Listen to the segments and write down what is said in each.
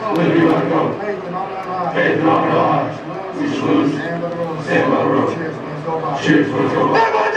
we let go. Faith in all our lives. We lose. Stand by the road. Cheers, let's go.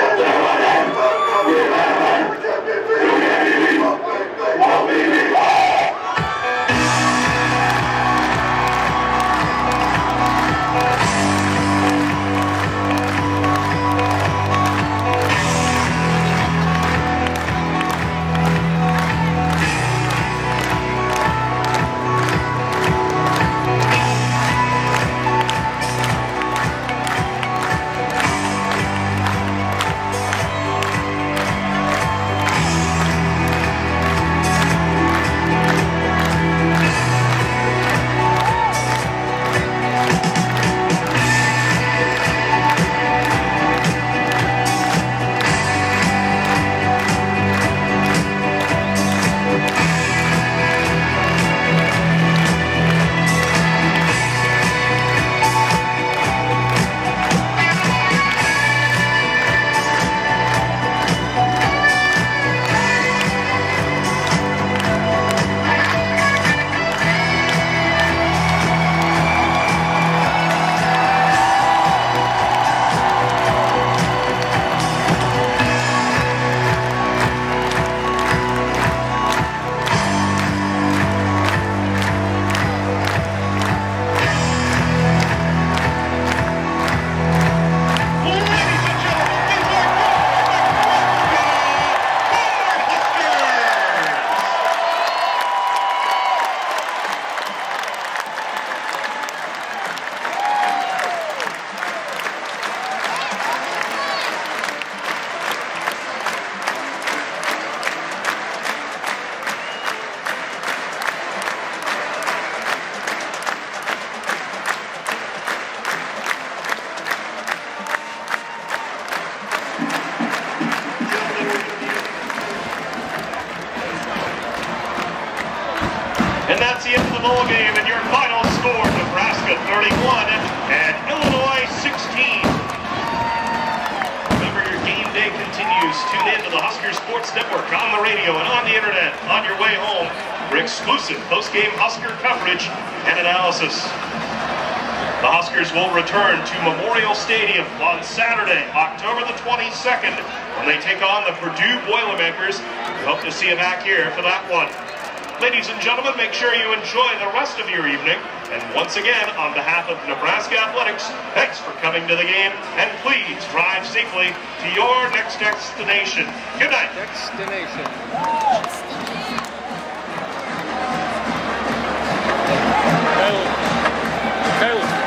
And that's the end of the ball game, and your final score, Nebraska 31 and Illinois 16. Remember, your game day continues. Tune in to the Husker Sports Network on the radio and on the internet on your way home for exclusive post-game Husker coverage and analysis. The Huskers will return to Memorial Stadium on Saturday, October the 22nd, when they take on the Purdue Boilermakers. We hope to see you back here for that one. Ladies and gentlemen, make sure you enjoy the rest of your evening. And once again, on behalf of Nebraska Athletics, thanks for coming to the game. And please drive safely to your next destination. Good night. Destination. Kyle.